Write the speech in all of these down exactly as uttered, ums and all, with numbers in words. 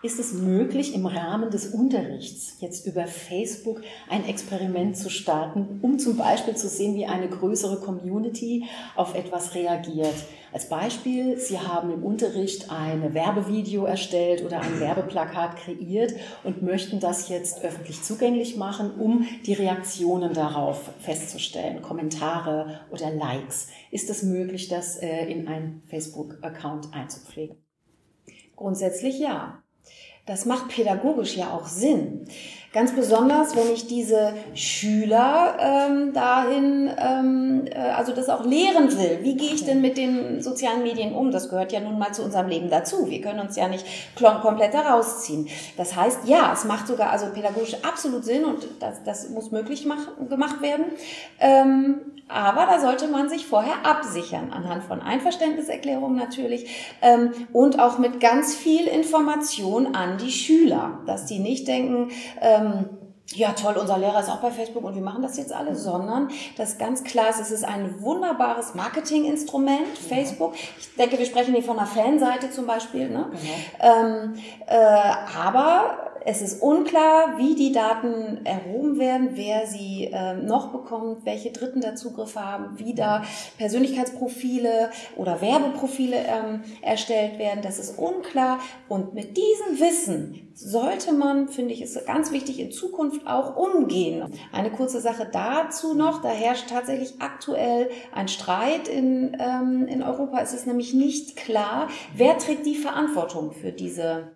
Ist es möglich, im Rahmen des Unterrichts jetzt über Facebook ein Experiment zu starten, um zum Beispiel zu sehen, wie eine größere Community auf etwas reagiert? Als Beispiel, Sie haben im Unterricht ein Werbevideo erstellt oder ein Werbeplakat kreiert und möchten das jetzt öffentlich zugänglich machen, um die Reaktionen darauf festzustellen, Kommentare oder Likes. Ist es möglich, das in einen Facebook-Account einzupflegen? Grundsätzlich ja. Das macht pädagogisch ja auch Sinn. Ganz besonders, wenn ich diese Schüler ähm, dahin, ähm, äh, also das auch lehren will. Wie gehe ich denn mit den sozialen Medien um? Das gehört ja nun mal zu unserem Leben dazu. Wir können uns ja nicht komplett da rausziehen. Das heißt, ja, es macht sogar also pädagogisch absolut Sinn und das, das muss möglich mach, gemacht werden. Ähm, aber da sollte man sich vorher absichern, anhand von Einverständniserklärungen natürlich ähm, und auch mit ganz viel Information an die Schüler, dass die nicht denken, ähm, ja toll, unser Lehrer ist auch bei Facebook und wir machen das jetzt alle, sondern das ganz klar ist, es ist ein wunderbares Marketinginstrument, Facebook. Ich denke, wir sprechen hier von einer Fanseite zum Beispiel, ne? Genau. Ähm, äh, aber es ist unklar, wie die Daten erhoben werden, wer sie äh, noch bekommt, welche Dritten da Zugriff haben, wie da Persönlichkeitsprofile oder Werbeprofile ähm, erstellt werden. Das ist unklar. Und mit diesem Wissen sollte man, finde ich, ist ganz wichtig, in Zukunft auch umgehen. Eine kurze Sache dazu noch. Da herrscht tatsächlich aktuell ein Streit in, ähm, in Europa. Es ist nämlich nicht klar, wer trägt die Verantwortung für diese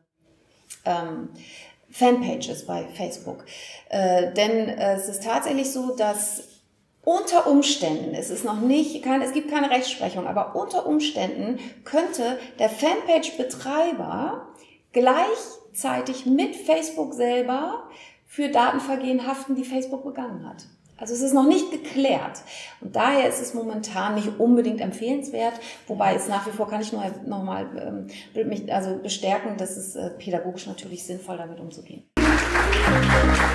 ähm, Fanpages bei Facebook. Äh, denn äh, es ist tatsächlich so, dass unter Umständen, es ist noch nicht, kein, es gibt keine Rechtsprechung, aber unter Umständen könnte der Fanpage-Betreiber gleichzeitig mit Facebook selber für Datenvergehen haften, die Facebook begangen hat. Also es ist noch nicht geklärt und daher ist es momentan nicht unbedingt empfehlenswert, wobei es nach wie vor, kann ich nur noch mal ähm, mich also bestärken, dass es äh, pädagogisch natürlich sinnvoll damit umzugehen.